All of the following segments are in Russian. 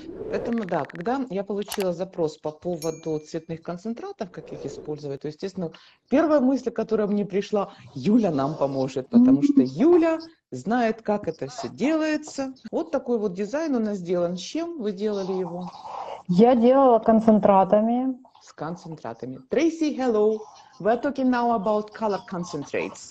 Поэтому, да, когда я получила запрос по поводу цветных концентратов, как их использовать, то, естественно, первая мысль, которая мне пришла, Юля нам поможет, потому что Юля знает, как это все делается. Вот такой вот дизайн у нас сделан. С чем вы делали его? Я делала концентратами. С концентратами. Tracy, hello. We're talking now about color concentrates.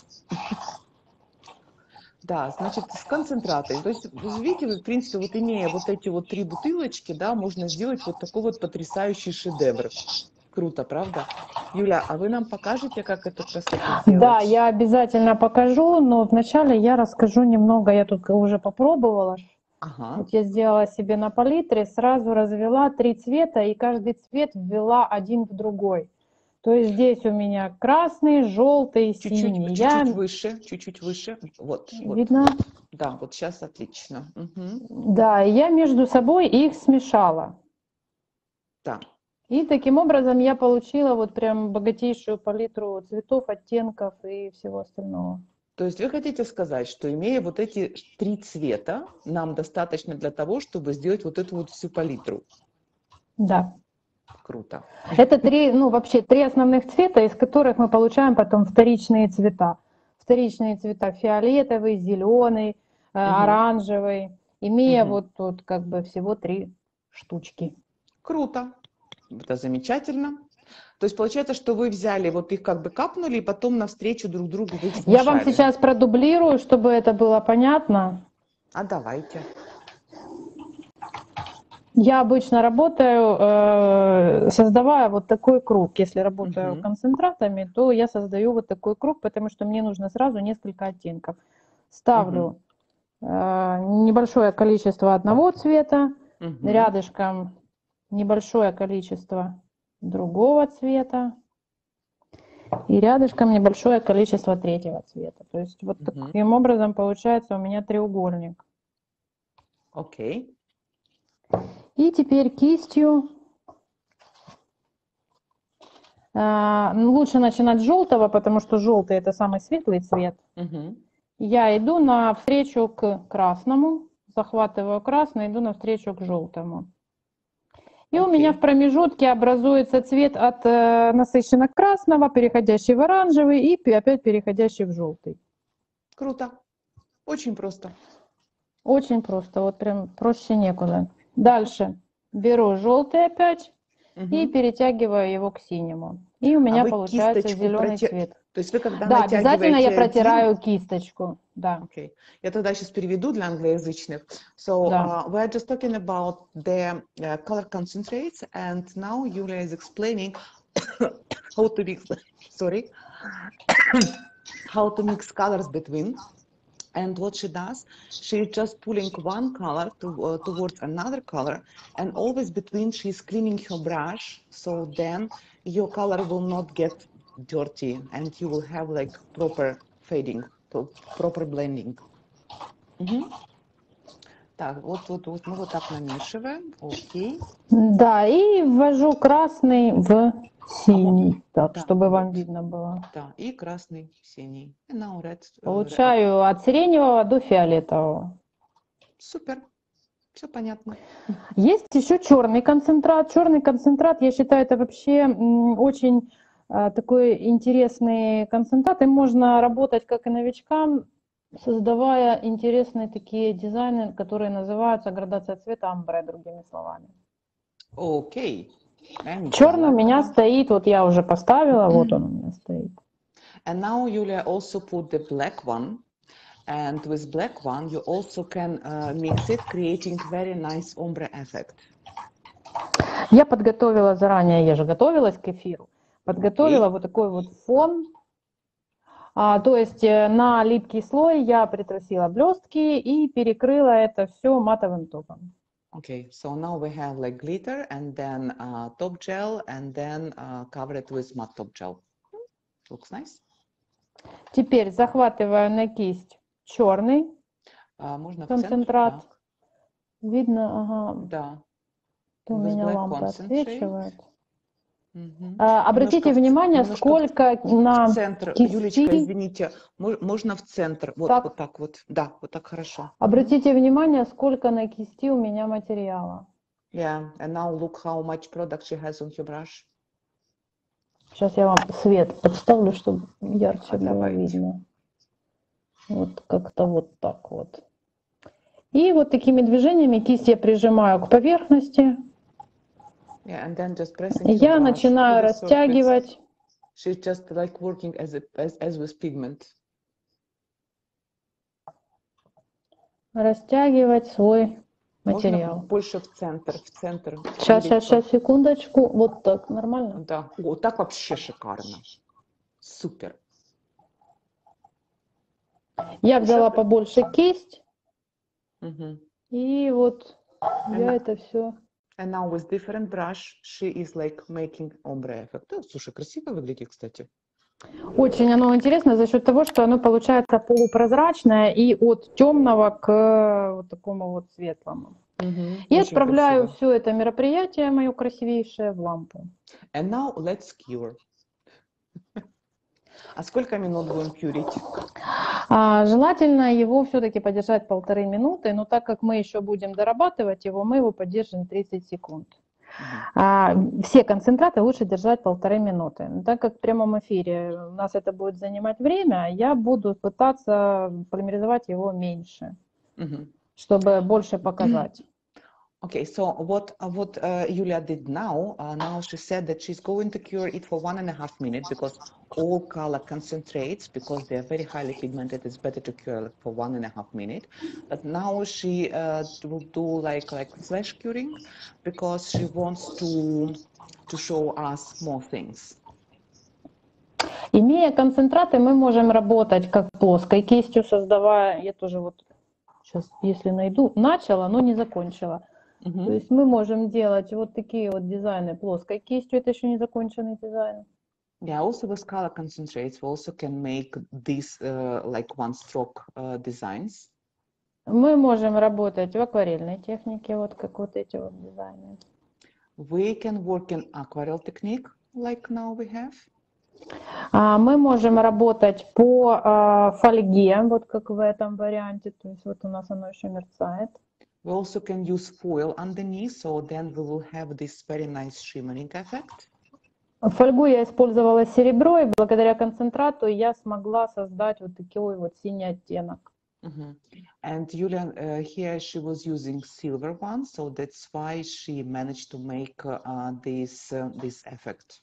Да, значит, с концентратами. То есть, вы видите, в принципе, вот имея вот эти вот 3 бутылочки, да, можно сделать вот такой вот потрясающий шедевр. Круто, правда? Юля, а вы нам покажете, как эту красоту сделать? Да, я обязательно покажу, но вначале я расскажу немного. Я тут уже попробовала. Ага. Вот я сделала себе на палитре, сразу развела 3 цвета, и каждый цвет ввела один в другой. То есть здесь у меня красный, желтый, синий. Чуть-чуть выше. Вот, вот. Видно? Да, вот сейчас отлично. Угу. Да, и я между собой их смешала. Да. И таким образом я получила вот прям богатейшую палитру цветов, оттенков и всего остального. То есть вы хотите сказать, что имея вот эти 3 цвета, нам достаточно для того, чтобы сделать вот эту вот всю палитру? Да. Круто. Это вообще 3 основных цвета, из которых мы получаем потом вторичные цвета. Вторичные цвета фиолетовый, зеленый, оранжевый, имея вот тут как бы всего 3 штучки. Круто. Это замечательно. То есть получается, что вы взяли, вот их как бы капнули, и потом навстречу друг другу вы их смешали. Я вам сейчас продублирую, чтобы это было понятно. А давайте. Я обычно работаю, создавая вот такой круг. Если работаю концентратами, то я создаю вот такой круг, потому что мне нужно сразу несколько оттенков. Ставлю небольшое количество одного цвета, рядышком небольшое количество другого цвета и рядышком небольшое количество третьего цвета. То есть вот таким образом получается у меня треугольник. Окей. И теперь кистью, лучше начинать с желтого, потому что желтый это самый светлый цвет. Я иду навстречу к красному, захватываю красный, иду навстречу к желтому. И у меня в промежутке образуется цвет от насыщенно красного, переходящий в оранжевый и опять переходящий в желтый. Круто. Очень просто. Очень просто, вот прям проще некуда. Дальше беру желтый опять и перетягиваю его к синему. И у меня получается зеленый цвет. То есть вы когда да, обязательно я натягиваете протираю кисточку. Да. Okay. Я тогда сейчас переведу для англоязычных. So we're just talking about the color concentrates, and now Yulia is explaining how to mix. Sorry, how to mix colors between. And what she does, she's just pulling one color towards another color, and always between she's cleaning her brush, so then your color will not get dirty, and you will have like proper fading, proper blending. Так, вот мы вот так намешиваем, окей. Да, и ввожу красный в синий, так, да, чтобы вам видно было. Да, и красный, синий. Now red, получаю от сиреневого до фиолетового. Супер, все понятно. Есть еще черный концентрат. Черный концентрат, я считаю, это вообще очень такой интересный концентрат. Им можно работать как и новичкам, создавая интересные такие дизайны, которые называются градация цвета амбре, другими словами. Окей. Черный у меня стоит, вот я уже поставила, вот он у меня стоит. And now Yulia also put the black one, and with black one you also can mix it, creating very nice ombre effect. Я подготовила заранее, я же готовилась к эфиру, подготовила вот такой вот фон. То есть на липкий слой я притрусила блестки и перекрыла это все матовым топом. Okay, so now we have like glitter and then top gel and then cover it with matte top gel. Looks nice. Теперь захватываю на кисть черный концентрат. Центр, видно, ага. Да. У меня лампа отсвечивает. Обратите внимание, сколько на центр, кисти... Юлечка, извините, можно в центр, вот так. Вот так вот, да, вот так хорошо. Обратите внимание, сколько на кисти у меня материала. Yeah, and now look how much product she has on her brush. Сейчас я вам свет подставлю, чтобы ярче было Давайте. видно. Вот как-то вот так вот. И вот такими движениями кисть я прижимаю к поверхности. Yeah, and then just pressing her Я brush начинаю to the surface. растягивать. She's just like working as with pigment. Растягивать свой Можно материал. больше в центр. Сейчас, секундочку. Вот так, нормально? Да, вот так вообще шикарно. Супер. Я взяла побольше кисть. Мгм. И вот я это все. And now with different brush, she is like making ombre effect. Да, слушай, красиво выглядит, кстати. Очень оно интересно за счет того, что оно получается полупрозрачное и от темного к вот такому вот светлому. И отправляю все это мероприятие мое красивейшее в лампу. And now let's cure. А сколько минут будем кюрить? Желательно его все-таки подержать 1,5 минуты, но так как мы еще будем дорабатывать его, мы его поддержим 30 секунд. Все концентраты лучше держать 1,5 минуты. Но так как в прямом эфире у нас это будет занимать время, я буду пытаться полимеризовать его меньше, чтобы больше показать. Okay, so what Yulia did now, now she said that she's going to cure it for 1.5 minutes because all color concentrates, because they're very highly pigmented, it's better to cure for 1.5 minutes. But now she will do like flash curing because she wants to show us more things. Имея концентраты, мы можем работать как плоской кистью, создавая, я тоже вот сейчас, если найду, начала, но не закончила. То есть мы можем делать вот такие вот дизайны плоской кистью, это еще не законченный дизайн. Yeah, also with color concentrates, we also can make these like one-stroke designs. Мы можем работать в акварельной технике, вот как вот эти вот дизайны. We can work in aquarelle technique, like now we have. Мы можем работать по фольге, вот как в этом варианте, то есть вот у нас оно еще мерцает. We also can use foil underneath, so then we will have this very nice shimmering effect. Фольгу я использовала серебро, и благодаря концентрату я смогла создать вот такой вот синий оттенок. And Yulia, here she was using silver one, so that's why she managed to make this effect.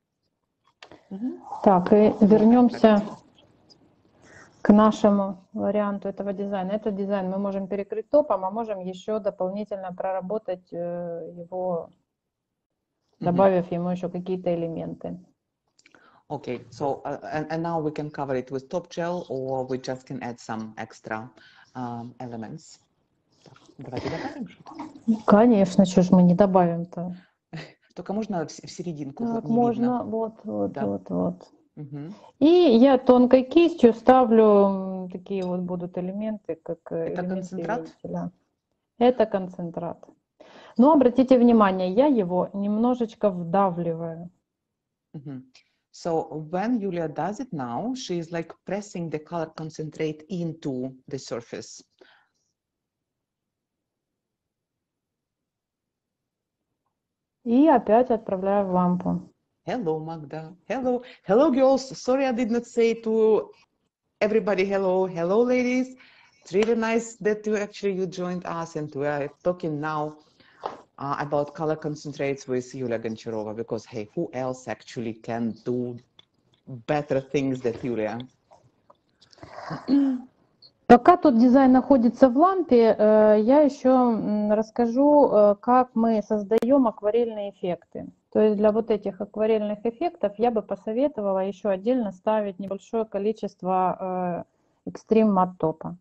Так, и вернемся к нашему варианту этого дизайна. Этот дизайн мы можем перекрыть топом, а можем еще дополнительно проработать его, добавив ему еще какие-то элементы. Okay, so and now we can cover it with top gel, or we just can add some extra elements. Давайте добавим что-то. Конечно, что ж мы не добавим-то. Только можно в серединку. Так, вот не можно, видно. вот. И я тонкой кистью ставлю, такие вот будут элементы, как Это элементы концентрат? вентиля. Это концентрат. Но обратите внимание, я его немножечко вдавливаю. So when Yulia does it now, she is like pressing the color concentrate into the surface. И опять отправляю в лампу. Hello, Magda. Hello. Hello, girls. Sorry I did not say to everybody hello. Hello, ladies. It's really nice that you joined us, and we are talking now about color concentrates with Yulia Goncharova, because hey, who else actually can do better things than Yulia? Пока тот дизайн находится в лампе, я еще расскажу, как мы создаем акварельные эффекты. То есть для вот этих акварельных эффектов я бы посоветовала еще отдельно ставить небольшое количество Extreme Matte Top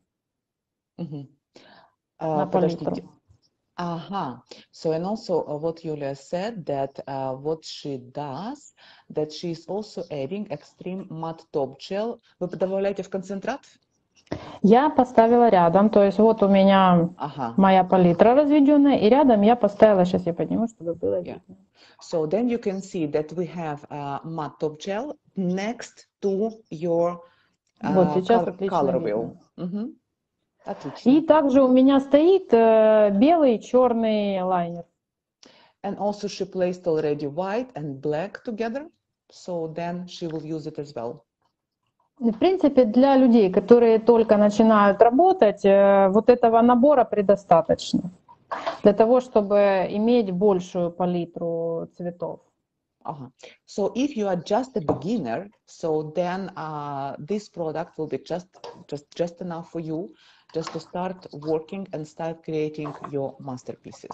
на палитру. So, and also what Yulia said, that what she does, that she's also adding Extreme Matte Top Gel. Вы добавляете в концентрат? Я поставила рядом, то есть вот у меня моя палитра разведенная, и рядом я поставила, сейчас я подниму, чтобы было видно. So then you can see that we have matte top gel next to your вот сейчас color wheel. И также у меня стоит белый и черный лайнер. And also she placed already white and black together, so then she will use it as well. В принципе, для людей, которые только начинают работать, вот этого набора предостаточно для того, чтобы иметь большую палитру цветов. So if you are just a beginner, so then this product will be just enough for you, just to start working and start creating your masterpieces.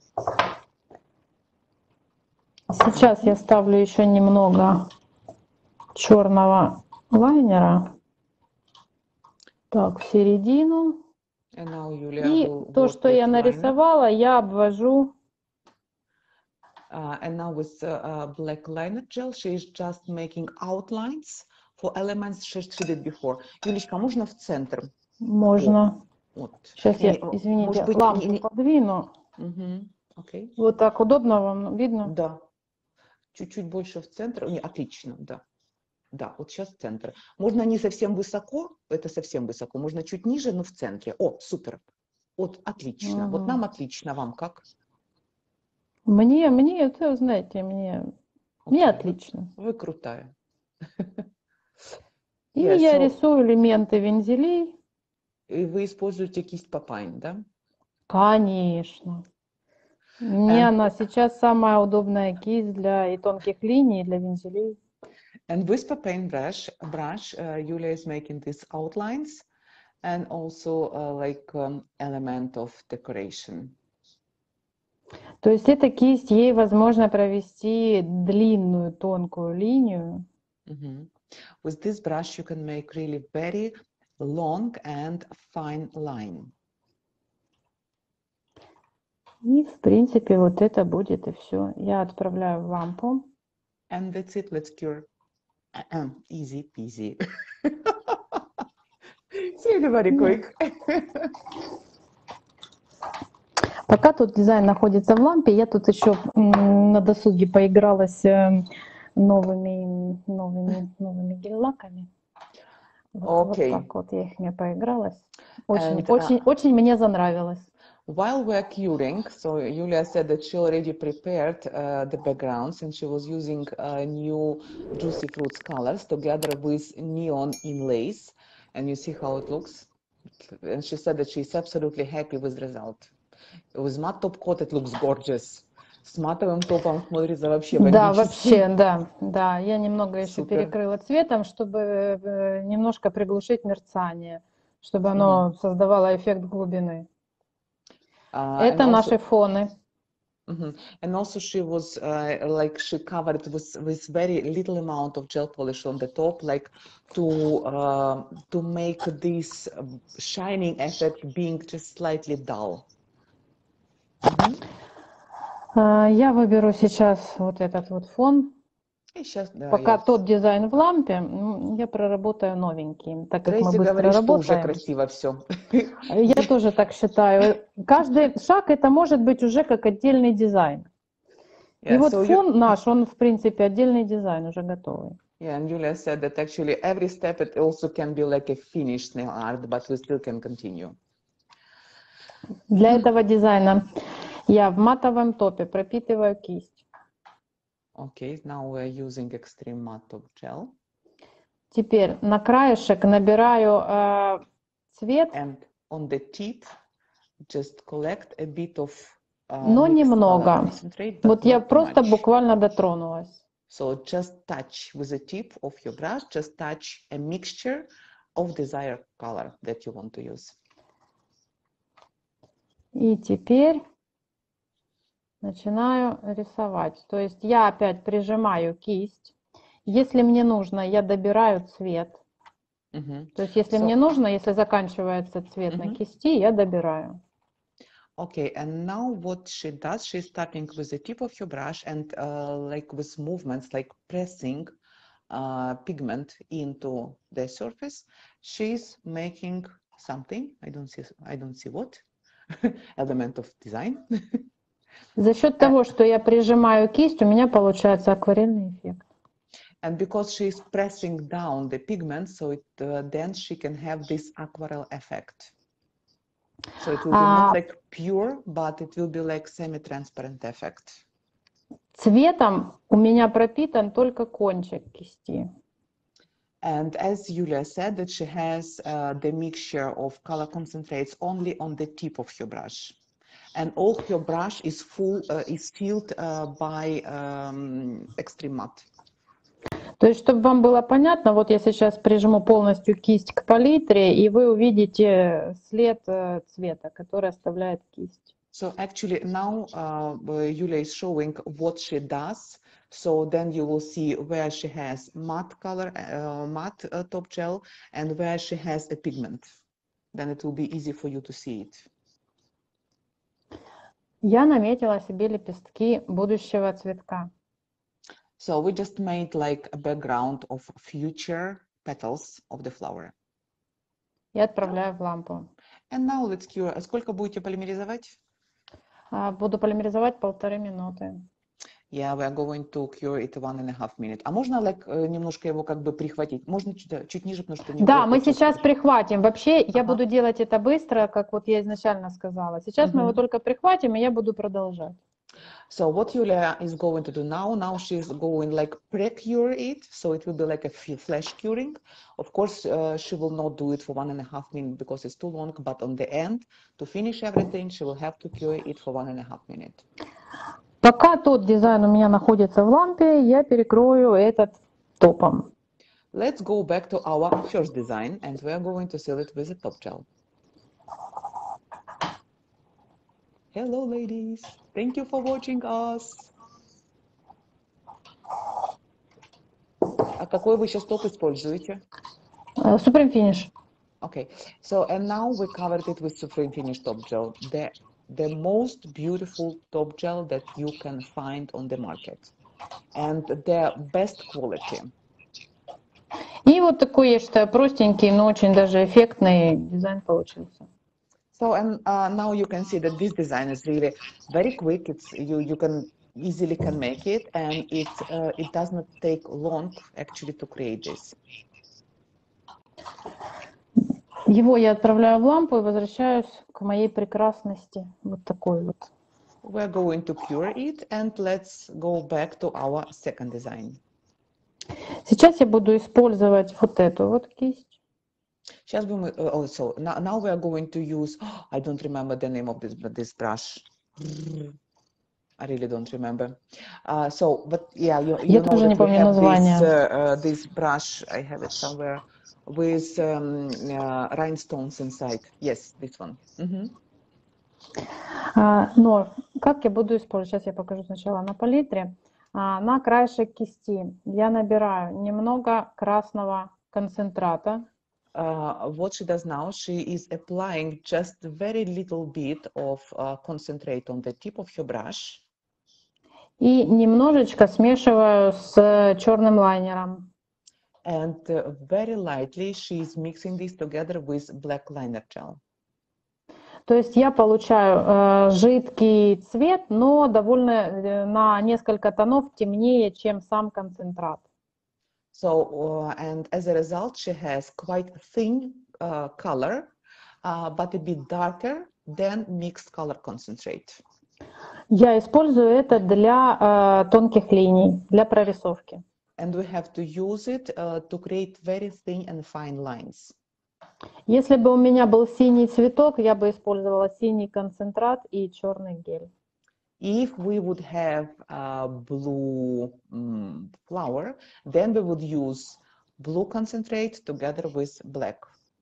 Сейчас я ставлю еще немного черного лайнера. Так, в середину. And now Yulia И will то, work что with я liner. нарисовала, я обвожу. And now with black liner gel, she is just making outlines for elements she did before. Юлечка, можно в центр? Можно. Вот. Сейчас я, извините, лампу подвину. Okay. Вот так удобно вам, видно? Да. Чуть-чуть больше в центр. Не, отлично, да. Да, вот сейчас центр. Можно не совсем высоко, это совсем высоко. Можно чуть ниже, но в центре. О, супер. Вот отлично. Вот нам отлично. Вам как? Мне, это, знаете, мне отлично. Вы крутая. И я рисую элементы вензелей. И вы используете кисть Papine, да? Конечно. Мне она сейчас самая удобная кисть для и тонких линий, и для вензелей. And with Papine brush, Yulia is making these outlines and also element of decoration. То есть эта кисть, ей возможно провести длинную тонкую линию. With this brush you can make really very long and fine line. И в принципе вот это будет и все. Я отправляю в лампу. And that's it. Let's cure. Easy peasy. It's really very quick. Пока тут дизайн находится в лампе, я тут еще на досуге поигралась новыми гель-лаками. Вот так вот я их поигралась. Очень мне занравилось. While we're curing, so Yulia said that she already prepared the backgrounds and she was using new Juicy Fruits colors together with neon inlays, and you see how it looks. And she said that she's absolutely happy with the result. With matte top coat it looks gorgeous. С матовым топом смотрится вообще бомбически. Да, вообще, да. Я немного еще перекрыла цветом, чтобы немножко приглушить мерцание, чтобы оно создавало эффект глубины. Это наши фоны. And also she was she covered with very little amount of gel polish on the top, like to make this shining effect being just slightly dull. Я выберу сейчас вот этот вот фон. Сейчас, да, пока тот дизайн в лампе, я проработаю новенький, так как мы быстро говорит, работаем. Что уже красиво все. Я тоже так считаю. Каждый шаг это может быть уже как отдельный дизайн. И вот фон наш, он в принципе отдельный дизайн уже готовый. Yeah, and Julia said that actually every step it also can be like a finished nail art, but we still can continue. Для этого дизайна я в матовом топе пропитываю кисть. Okay, now we're using extreme matte top gel. Теперь на краешек набираю цвет. And on the tip, just collect a bit of но немного. Вот я просто буквально дотронулась. So just touch with the tip of your brush, just touch a mixture of desired color that you want to use. И теперь начинаю рисовать. То есть я опять прижимаю кисть. Если мне нужно, я добираю цвет. То есть если мне нужно, если заканчивается цвет на кисти, я добираю. Okay, and now what she does, she's starting with the tip of your brush and like with movements, like pressing pigment into the surface, she's making something. I don't see what element of design. За счет того, что я прижимаю кисть, у меня получается акварельный эффект. And because she's pressing down the pigment, so then she can have this aquarelle effect. So it will be not like pure, but it will be like semi-transparent effect. цветом у меня пропитан только кончик кисти. And as Yulia said, that she has the mixture of color concentrates only on the tip of her brush. And all her brush is filled by extreme matte. То есть, чтобы вам было понятно, вот я сейчас прижму полностью кисть к палитре, и вы увидите след цвета, который оставляет кисть. So actually now Yulia is showing what she does. So then you will see where she has matte color, matte top gel, and where she has a pigment. Then it will be easy for you to see it. Я наметила себе лепестки будущего цветка. So we just made like a background of future petals of the flower. И отправляю в лампу. And now let's cure. Сколько будете полимеризовать? Буду полимеризовать 1,5 минуты. Yeah, we are going to cure it 1.5 minutes. А можно немножко его как бы прихватить? Можно чуть ниже, потому что... Да, мы сейчас прихватим. Вообще я буду делать это быстро, как вот я изначально сказала. Сейчас мы его только прихватим, и я буду продолжать. So what Yulia is going to do now she's going like pre-cure it, so it will be like a flash curing. Of course, she will not do it for 1.5 minutes because it's too long, but on the end, to finish everything, she will have to cure it for 1.5 minutes. Пока тот дизайн у меня находится в лампе, я перекрою этот топом. Let's go back to our first design, and we are going to seal it with a top gel. Hello, ladies. Thank you for watching us. А какой вы сейчас топ используете? Supreme Finish. Okay, so and now we covered it with Supreme Finish top gel, the most beautiful top gel that you can find on the market, and the best quality. И вот такой, я считаю, простенький, но очень даже эффектный дизайн получился. So and now you can see that this design is really very quick. It's you can easily make it, and it does not take long actually to create this. Его я отправляю в лампу и возвращаюсь к моей прекрасности. Вот такой вот. We're going to cure it, and let's go back to our second design. Сейчас я буду использовать вот эту вот кисть. Сейчас мы also now we are going to use. I don't remember the name of this brush. I really don't remember. So, but yeah, you know тоже не that we помню have название. this brush. I have it somewhere with rhinestones inside. Yes, this one. Но как я буду использовать? Сейчас я покажу сначала на палитре. На краешек кисти я набираю немного красного концентрата. What she does now, she is applying just a very little bit of concentrate on the tip of her brush. И немножечко смешиваю с черным лайнером. And very lightly she is mixing this together with black liner gel. То есть я получаю жидкий цвет, но довольно на несколько тонов темнее, чем сам концентрат. So, and as a result, she has quite thin color, but a bit darker than mixed color concentrate. Я использую это для тонких линий, для прорисовки. And we have to use it to create very thin and fine lines. Если бы у меня был синий цветок, я бы использовала синий концентрат и черный гель. If we would have a blue flower, then we would use blue concentrate together with black.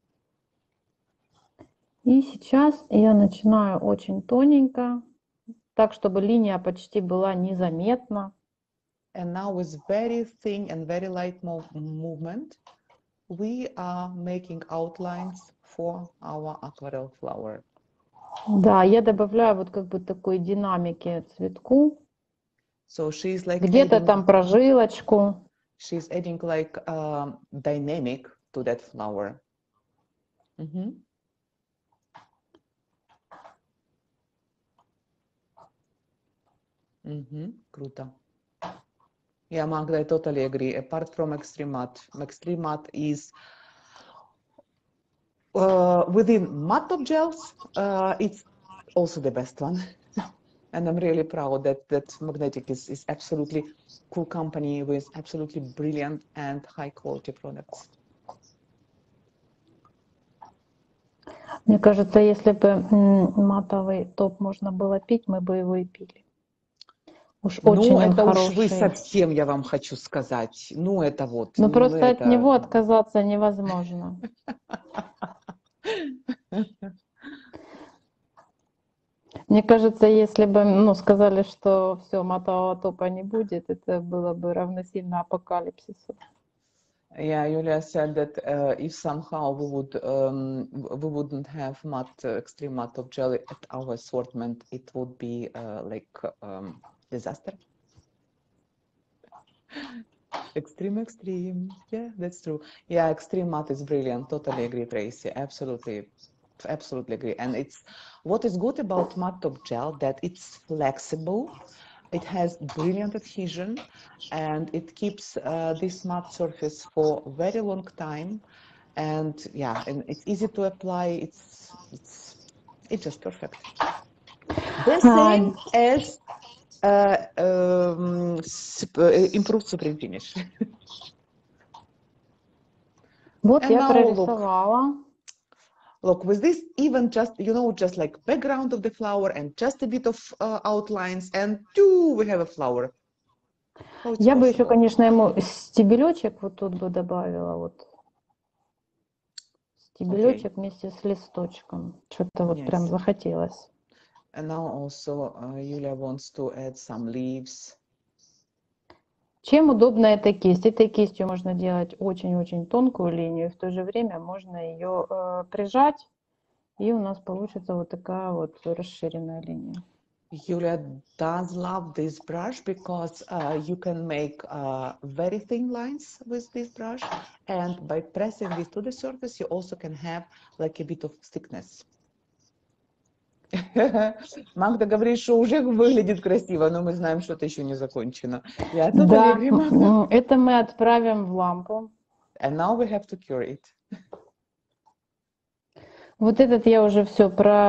И сейчас я начинаю очень тоненько, так, чтобы линия почти была незаметна. And now with very thin and very light movement, we are making outlines for our aquarelle flower. Да, я добавляю вот как бы такой динамики цветку. So she's like где-то там прожилочку. She's adding like dynamic to that flower. Круто. Yeah, Magda, I totally agree. Apart from Extreme Matte is within matte top gels, it's also the best one. And I'm really proud that Magnetic is absolutely cool company with absolutely brilliant and high quality products. Мне кажется, если бы матовый топ можно было пить, мы бы его и пили. Уж очень он это хороший. уж вы совсем, я вам хочу сказать. Ну, это вот. Ну, просто это... от него отказаться невозможно. Мне кажется, если бы сказали, что все, матового топа не будет, это было бы равносильно апокалипсису. Yeah, Yulia said that if somehow we wouldn't have extreme matte top gel at our assortment, it would be like disaster. Extreme. Yeah, that's true. Yeah, extreme matte is brilliant. Totally agree, Tracy. Absolutely agree. And what is good about matte top gel that it's flexible. It has brilliant adhesion, and it keeps this matte surface for a very long time. And yeah, and it's easy to apply. It's just perfect. The same as improved Supreme Finish. Вот я прорисовала. Look, with this, even just, just like background of the flower and just a bit of outlines, and we have a flower. Я бы еще, конечно, ему стебелечек вот тут бы добавила, вот. Стебелечек вместе с листочком. Что-то вот прям захотелось. And now also Yulia wants to add some leaves. Чем удобна эта кисть? Этой кистью можно делать очень-очень тонкую линию, в то же время можно ее прижать, и у нас получится вот такая вот расширенная линия. Yulia does love this brush because you can make very thin lines with this brush, and by pressing this to the surface, you also can have like a bit of thickness. Магда говорит, что уже выглядит красиво, но мы знаем, что это еще не закончено. Да, это мы отправим в лампу. And now we have to cure it. Вот этот я уже все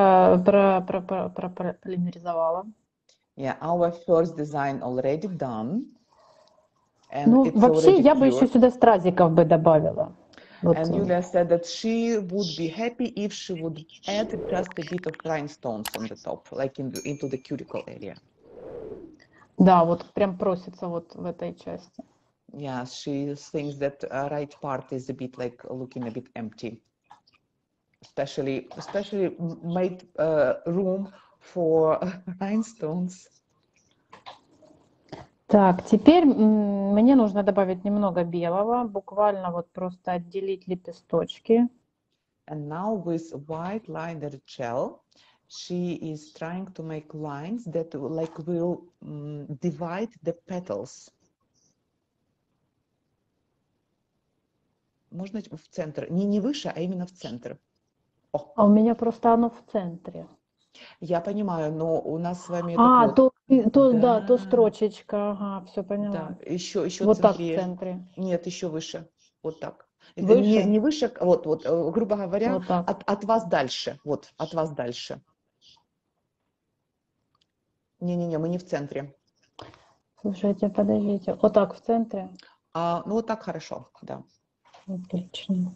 прополимеризовала. Yeah, our first design already done. And ну, it's вообще, я бы cured. еще сюда стразиков бы добавила. Вот. And Yulia said that she would be happy if she would add just a bit of rhinestones on the top, like into the cuticle area. Да, вот прям просится вот в этой части. Yeah, she thinks that right part is a bit like looking a bit empty. Especially made room for rhinestones. Так, теперь мне нужно добавить немного белого, буквально вот просто отделить лепесточки. And now with white liner gel, she is trying to make lines that like will divide the petals. Можно в центр, не выше, а именно в центр. А у меня просто оно в центре. Я понимаю, но у нас с вами... то строчечка, ага, все поняла. Да, еще вот центрее. Так в центре. Нет, еще выше, вот так. Выше? Не выше, вот, грубо говоря, вот от вас дальше, вот, от вас дальше. Не, мы не в центре. Слушайте, подождите, вот так в центре? Ну, вот так хорошо, да. Отлично.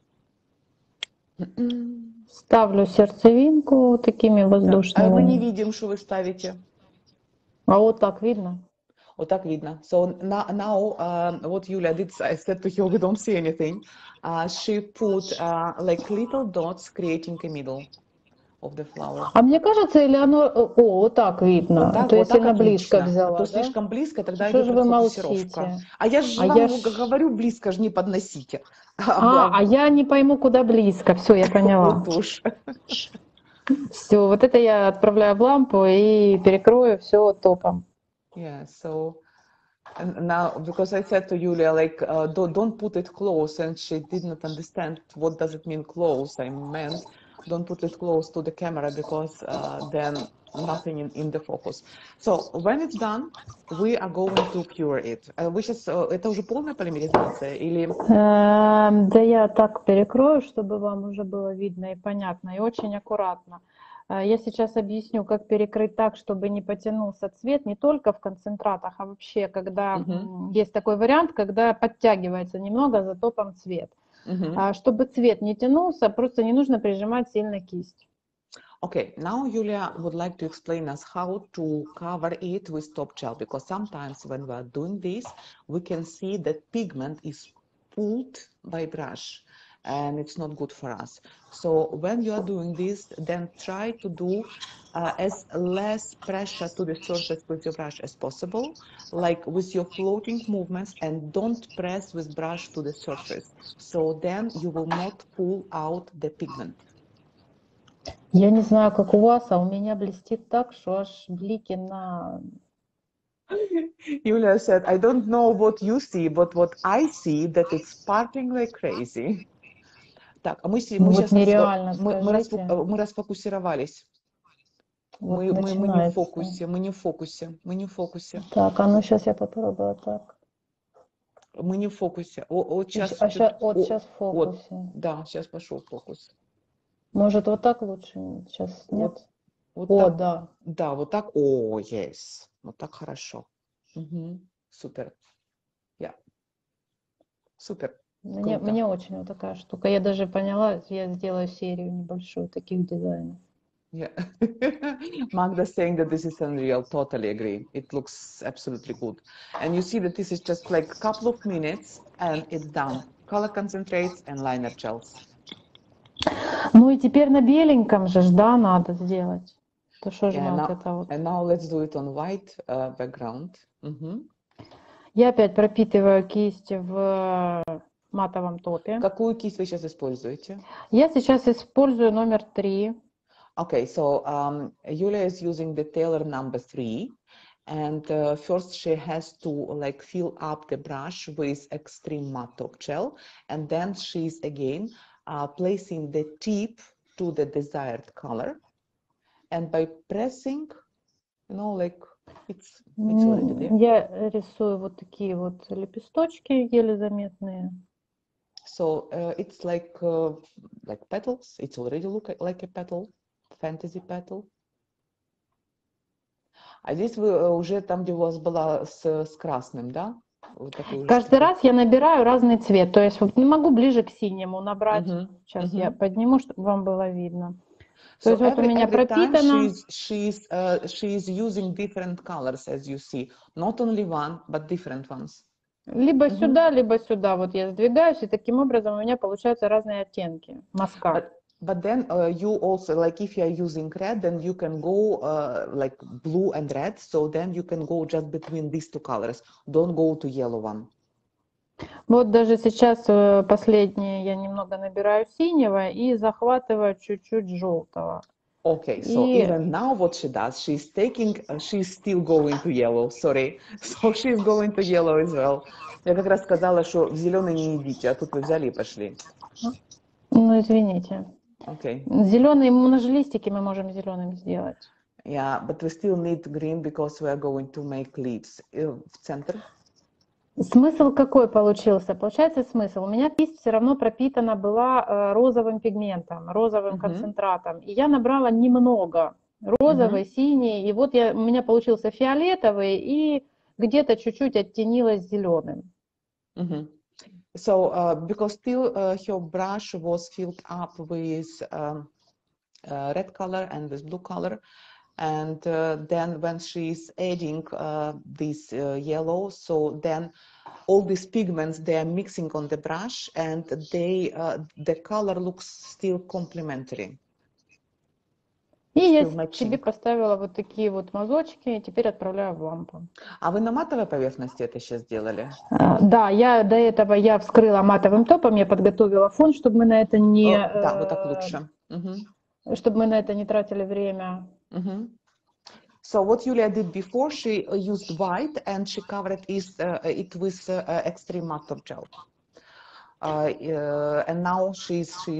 Ставлю сердцевинку такими воздушными. Мы не видим, что вы ставите. А вот так видно? Вот так видно. So now what Yulia did, I said to her, we don't see anything. She put like little dots, creating a middle of the flower. А мне кажется, или оно... вот так видно. Вот так, то вот есть сильно так близко отлично. взяла, то да? слишком близко, тогда Что идет же вы расфокусировка. молчите? А я же вам говорю, близко же не подносите. А я не пойму, куда близко. Все, я поняла. Вот уж. Все, вот это я отправляю в лампу и перекрою все топом. Yeah, so now because I said to Yulia like don't put it close, and she did not understand what does it mean close. I meant don't put it close to the camera because then nothing in the focus. So when it's done, we are going to cure it. Вы сейчас это уже полная полимеризация или? Да я так перекрою, чтобы вам уже было видно и понятно, и очень аккуратно. Я сейчас объясню, как перекрыть так, чтобы не потянулся цвет не только в концентратах, а вообще, когда есть такой вариант, когда подтягивается немного, затопом цвет. Чтобы цвет не тянулся, просто не нужно прижимать сильно кисть. Okay, now Julia would like to explain us how to cover it with top gel, because sometimes when we are doing this, we can see that pigment is pulled by brush and it's not good for us. So when you are doing this, then try to do as less pressure to the surface with your brush as possible, like with your floating movements, and don't press with brush to the surface. So then you will not pull out the pigment. Я не знаю, как у вас, а у меня блестит так, что аж блики на... Yulia said, I don't know what you see, but what I see, that it's sparkling like crazy. Так, мы Вот сейчас нереально, скажите. мы расфокусировались. Вот Мы не в начинается. мы не в фокусе. Так, а ну сейчас я попробую так. Мы не в фокусе. Вот сейчас, сейчас в фокусе. Да, сейчас пошел фокус. Может, вот так лучше? Сейчас нет? Вот О, так, да. Да, вот так. О, yes. Вот так хорошо. Супер. Супер. Мне очень вот такая штука. Я даже поняла, я сделаю серию небольшую таких дизайнов. Yeah. Magda saying that this is unreal. Totally agree. It looks absolutely good. And you see that this is just like a couple of minutes and it's done. Color concentrates and liner gels. Ну и теперь на беленьком же, да, надо сделать. То что же вот это вот. And now let's do it on white background. Я опять пропитываю кисть в матовом топе. Какую кисть вы сейчас используете? Я сейчас использую номер 3. Okay, so Yulia is using the Taylor number 3. And first she has to like fill up the brush with extreme matte top gel. And then she's again placing the tip to the desired color. And by pressing, you know, like it's already there. Я рисую вот такие вот лепесточки еле заметные. So it's like petals. It's already look like a petal, fantasy petal. А здесь вы уже там, где у вас была с красным, да? Вот Каждый раз я набираю разный цвет. То есть вот не могу ближе к синему набрать. Сейчас я подниму, чтобы вам было видно. То есть вот у меня пропитано. She's using different colors, as you see. Not only one, but different ones. Либо сюда, либо сюда. Вот я сдвигаюсь, и таким образом у меня получаются разные оттенки. Мазка. But then you also, like if you are using red, then you can go like blue and red. So then you can go just between these two colors. Don't go to yellow one. Вот даже сейчас последнее я немного набираю синего и захватываю чуть-чуть желтого. Okay, so even now what she does, she's still going to yellow, sorry. So she's going to yellow as well. Я как раз сказала, что в зеленый не идите, а тут вы взяли и пошли. Ну, извините. Okay. Зеленые моножелистики мы можем зеленым сделать. Yeah, but we still need green because we are going to make leaves. В центр. Смысл какой получился? Получается смысл. У меня кисть все равно пропитана была розовым пигментом, розовым концентратом. И я набрала немного. Розовый, синий. И вот у меня получился фиолетовый и где-то чуть-чуть оттенилось зеленым. So because still her brush was filled up with red color and with blue color. And then when she's adding this yellow, so then all these pigments, they are mixing on the brush and the color looks still complementary. И я себе поставила вот такие вот мазочки, и теперь отправляю в лампу. А вы на матовой поверхности это сейчас делали? Да, до этого я вскрыла матовым топом, я подготовила фон, чтобы мы на это не... Да, вот так лучше. Чтобы мы на это не тратили время. So what Julia did before, she used white and she covered it with extreme matte top gel. And now she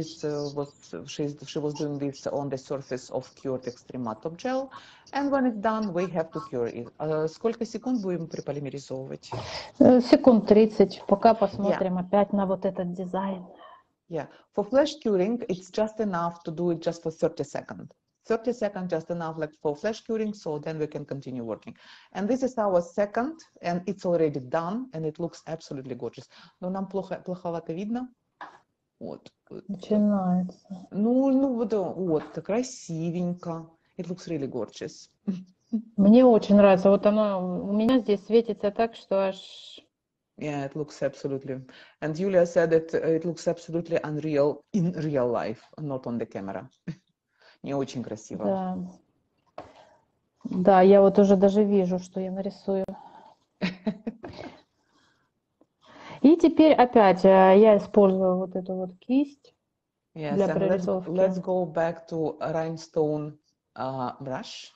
was doing this on the surface of cured extreme matte top gel. And when it's done, we have to cure it. Сколько секунд будем приполимеризовывать? Секунд 30, пока посмотрим опять на вот этот дизайн. Yeah, for flash curing, it's just enough to do it just for 30 seconds. 30 seconds just enough like for flash curing, so then we can continue working. And this is our second, and it's already done, and it looks absolutely gorgeous. Но нам плоховато видно. Вот. Начинается. Вот, красивенько. It looks really gorgeous. Мне очень нравится. Вот оно у меня здесь светится так, что аж... Yeah, it looks absolutely. And Julia said that it looks absolutely unreal in real life, not on the camera. Не очень красиво. Да. Да, я вот уже даже вижу, что я нарисую. И теперь опять я использую вот эту вот кисть для прорисовки. Let's go back to rhinestone brush.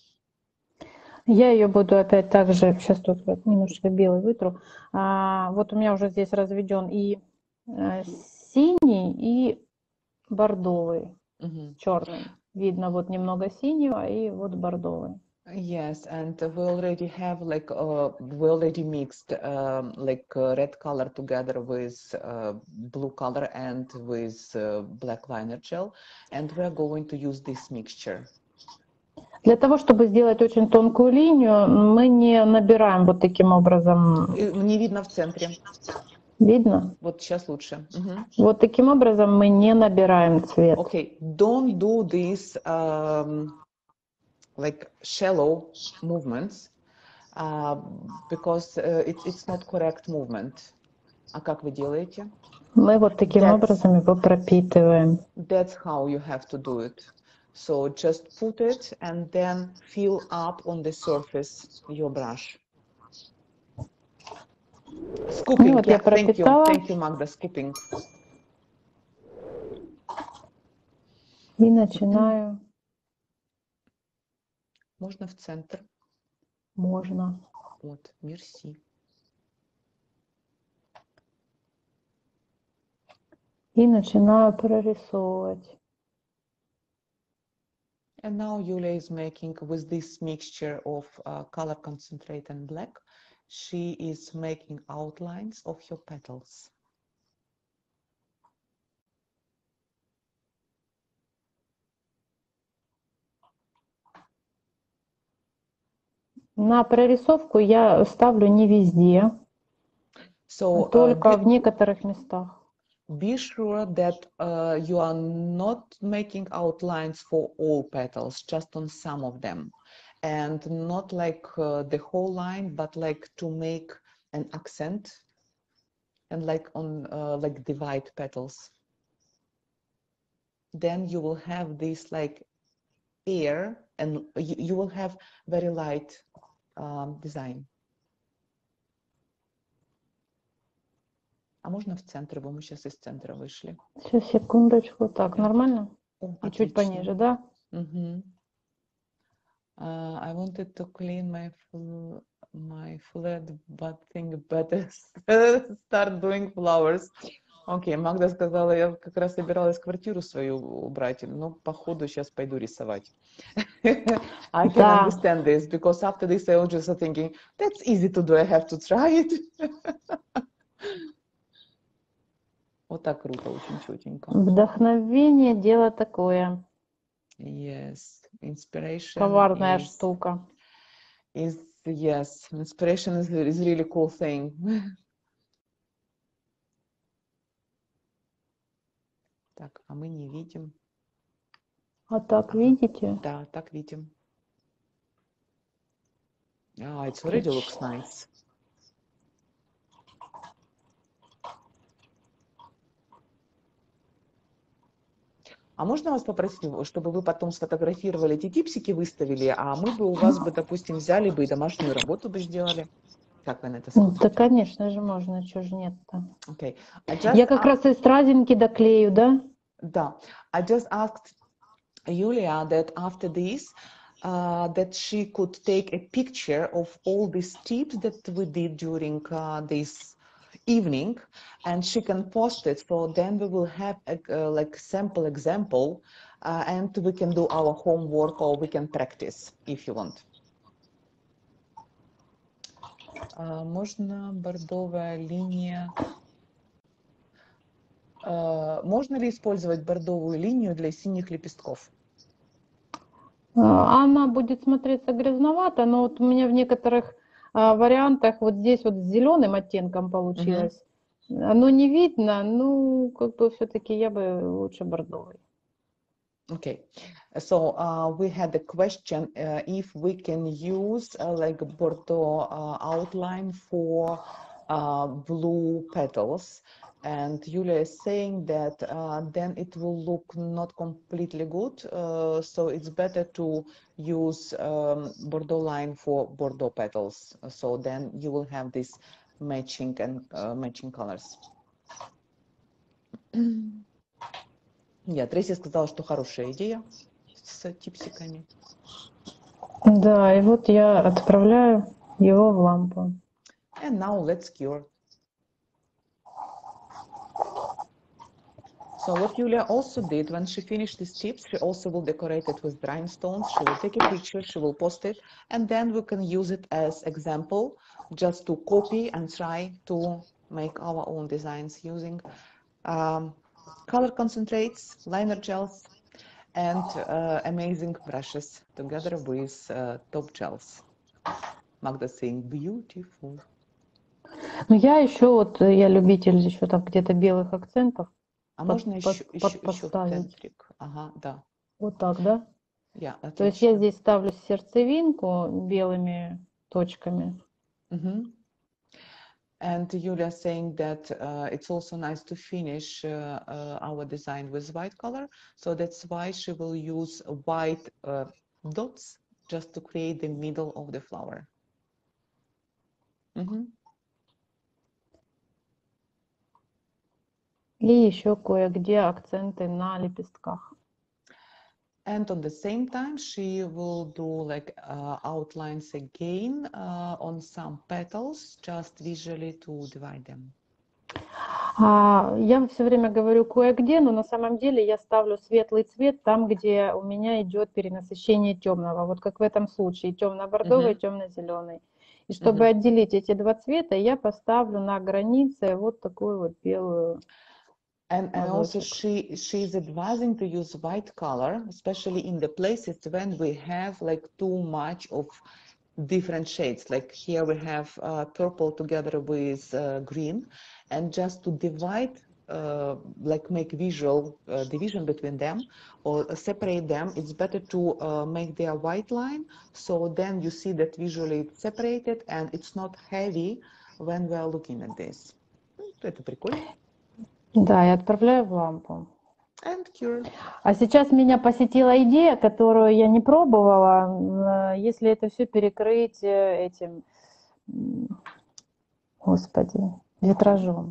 Я ее буду опять также, сейчас тут немножко белый вытру. Вот у меня уже здесь разведен и синий, и бордовый, черный. Видно вот немного синего и вот бордовый. Yes, and we already have like we already mixed red color together with blue color and with black liner gel, and we are going to use this mixture. Для того, чтобы сделать очень тонкую линию, мы не набираем вот таким образом. Не видно в центре. Видно? Вот сейчас лучше. Вот таким образом мы не набираем цвет. Okay, don't do this like shallow movements because it's not correct movement. А как вы делаете? Мы вот таким образом его пропитываем. That's how you have to do it. So just put it and then fill up on the surface your brush. Scooping, вот yeah, thank you, Magda, scooping. И начинаю. Можно в центр? Можно. Вот, мерси. И начинаю прорисовывать. And now Yulia is making with this mixture of color concentrate and black, she is making outlines of your petals. На прорисовку я ставлю не везде, только в некоторых местах. Be sure that you are not making outlines for all petals, just on some of them. And not like the whole line, but like to make an accent and like on like divide petals. Then you will have this like air and you will have very light design. А можно в центр, мы сейчас из центра вышли. Сейчас, секундочку. Так, нормально? И чуть пониже, да? I wanted to clean my flat, but think better start doing flowers. Окей, Магда сказала, я как раз собиралась квартиру свою убрать, но походу сейчас пойду рисовать. I can understand this, because after this I was just thinking, that's easy to do, I have to try it. Вот так круто, очень чётенько. Вдохновение – дело такое. Yes, inspiration. Коварная штука. Yes, inspiration is really cool thing. Так, а мы не видим. А так видите? Да, так видим. It already looks nice. А можно вас попросить, чтобы вы потом сфотографировали эти типсики, выставили, а мы бы у вас бы, допустим, взяли бы и домашнюю работу бы сделали? Как вы на это смотрите? Да, конечно же, можно, чего же нет-то. Okay. Я как раз из стразинки доклею, да? Да. I just asked Yulia that after this, that she could take a picture of all these tips that we did during this evening, and she can post it. So then we will have a like sample example, and we can do our homework or we can practice if you want. Можно бордовая линия. Можно ли использовать бордовую линию для синих лепестков? Она будет смотреться грязновато, но вот у меня в некоторых вариантах вот здесь вот с зеленым оттенком получилось. Оно не видно, ну, как бы все-таки я бы лучше бордовый. Okay, so we had the question if we can use like Bordeaux outline for blue petals, and Julia is saying that then it will look not completely good, so it's better to use Bordeaux line for Bordeaux petals, so then you will have this matching and matching colors. Трейси сказала, что хорошая идея с типсиками. Да, и вот я отправляю его в лампу. And now let's cure. So what Julia also did when she finished these tips, she also will decorate it with rhinestones. She will take a picture, she will post it, and then we can use it as example, just to copy and try to make our own designs using color concentrates, liner gels, and amazing brushes together with top gels. Magda saying beautiful. Ну, я еще вот, я любитель еще там где-то белых акцентов. А можно еще центрик? Ага, да. Вот так, да? Yeah, То есть я здесь ставлю сердцевинку белыми точками. And Julia saying that it's also nice to finish our design with white color, so that's why she will use white dots just to create the middle of the flower. И еще кое-где акценты на лепестках. And on the same time, she will do like outlines again on some petals, just visually to divide them. Я все время говорю кое-где, но на самом деле я ставлю светлый цвет там, где у меня идет перенасыщение темного. Вот как в этом случае, темно-бордовый, темно-зеленый. И чтобы отделить эти два цвета, я поставлю на границе вот такую вот белую. And also she is advising to use white color, especially in the places when we have like too much of different shades. Like here we have purple together with green, and just to divide, like make visual division between them or separate them, it's better to make their white line, so then you see that visually it's separated and it's not heavy when we are looking at this. Это прикольно. Да, я отправляю в лампу. And cure. А сейчас меня посетила идея, которую я не пробовала. Если это все перекрыть этим, господи, витражом.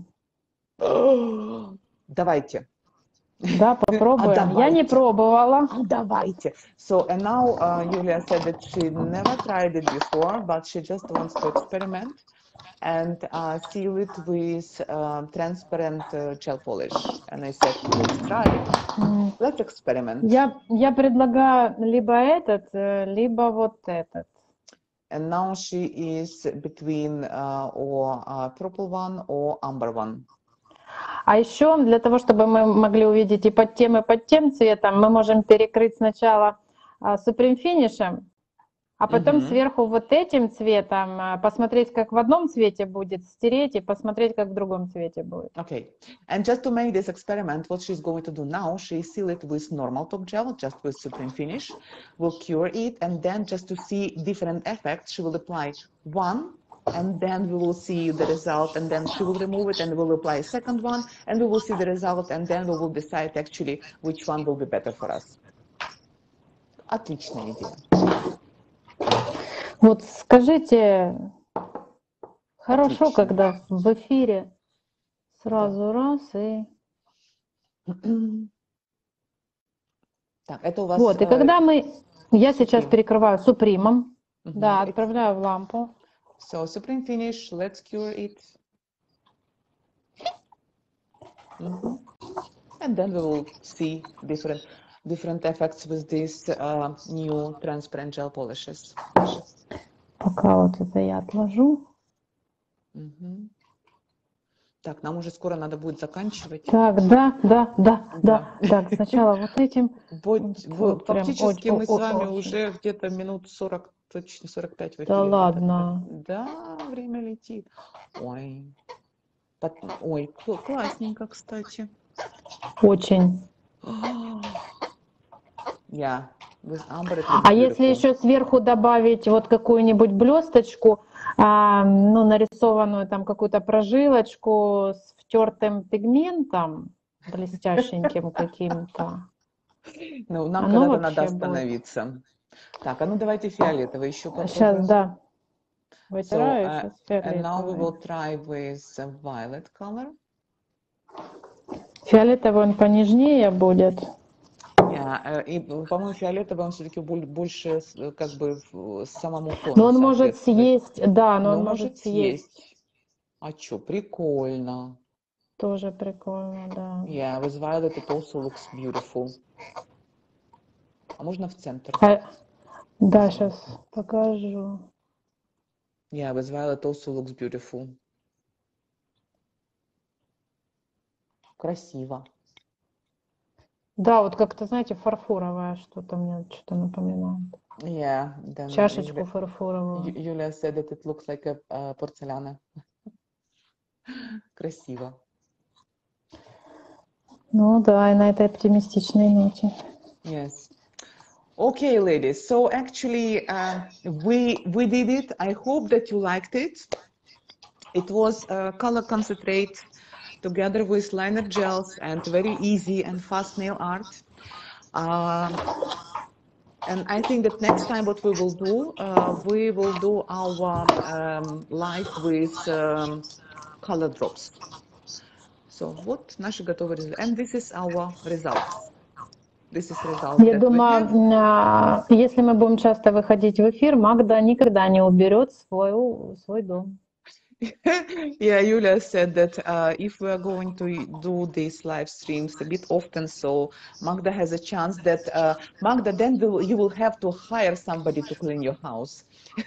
Давайте. Да, попробуем. Я не пробовала. Давайте. So, and now Julia said that she never tried it before, but she just wants to experiment and seal it with transparent gel polish. And I said, let's try it. Let's experiment. Я предлагаю либо этот, либо вот этот. And now she is between or purple one or amber one. А еще для того, чтобы мы могли увидеть и под тем цветом, мы можем перекрыть сначала Supreme Finish, а потом сверху вот этим цветом посмотреть, как в одном цвете будет, стереть и посмотреть, как в другом цвете будет. Okay, and just to make this experiment, what she's going to do now, she seal it with normal top gel, just with Supreme Finish, will cure it, and then just to see different effects, she will apply one, and then we will see the result, and then she will remove it and will apply a second one, and we will see the result, and then we will decide actually which one will be better for us. Отличная идея. Вот скажите, хорошо, когда в эфире сразу раз и... Так, это у вас... Вот, и когда я сейчас перекрываю супримом, да, отправляю в лампу. So, Supreme Finish, let's cure it. And then we will see different effects with these new transparent gel polishes. Пока вот это я отложу. Так, нам уже скоро надо будет заканчивать. Так, да. Так, сначала вот этим. Вот прям Фактически мы с вами очень. уже где-то минут 40, точно 45 в эфире. Да ладно. Да, время летит. Ой, ой, классненько, кстати. Очень. Yeah, with amber it А looks если beautiful. еще сверху добавить вот какую-нибудь блесточку, ну, нарисованную там какую-то прожилочку с втертым пигментом, блестященьким каким-то. Ну, нам Оно когда-то надо вообще будет. остановиться. Так, а ну давайте фиолетовый еще попробуем. Сейчас, да. So, Вытираю сейчас and now we фиолетовый. will try with a violet color. Фиолетовый он понежнее будет. Yeah, и, по-моему, фиолетовый он все-таки больше как бы самому тону Но он может соответствует. съесть, да, но он может съесть. А что, прикольно. Тоже прикольно, да. Yeah, with violet it also looks beautiful. А можно в центр? Да, сейчас покажу. Yeah, with violet also looks beautiful. Красиво. Да, вот как-то, знаете, фарфоровое что-то мне что-то напоминает. Yeah, then Чашечку фарфоровую. Юlia said that it looks like a порцеляна. Красиво. Ну да, и на этой оптимистичной ноте. Yes. Okay, ladies. So actually, we did it. I hope that you liked it. It was color concentrate together with liner gels and very easy and fast nail art. And I think that next time what we will do our live with color drops. So вот наши готовые результаты. And this is our results. This is result. Я думаю, если мы будем часто выходить в эфир, Магда никогда не уберет свой дом. Yeah, Yulia said that if we are going to do these live streams a bit often, so Magda has a chance that Magda, then you will have to hire somebody to clean your house.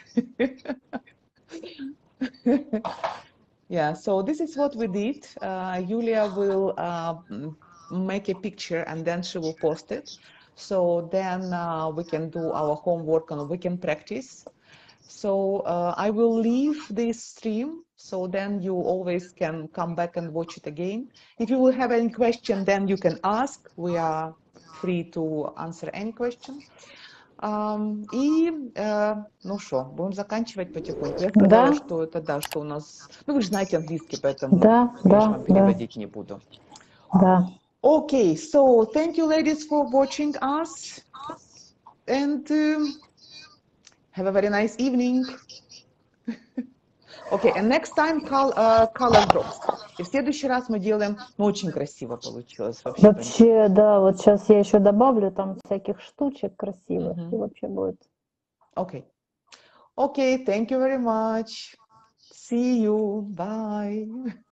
Yeah, so this is what we did. Yulia will make a picture and then she will post it. So then we can do our homework and we can practice. So I will leave this stream, so then you always can come back and watch it again. If you will have any question, then you can ask. We are free to answer any question. Ну что, будем заканчивать потихоньку. Я сказала, что это, да, что у нас... Ну, вы же знаете английский, поэтому я же вам переводить не буду. Да. Okay, so thank you, ladies, for watching us. And... have a very nice evening. Okay, and next time color drops. И в следующий раз мы делаем, ну, очень красиво получилось вообще. Вообще, да, вот сейчас я еще добавлю там всяких штучек красивых, и вообще будет. Okay. Okay, thank you very much. See you. Bye.